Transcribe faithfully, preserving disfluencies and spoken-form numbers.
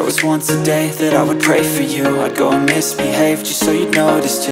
There was once a day that I would pray for you. I'd go and misbehave just so you'd notice too.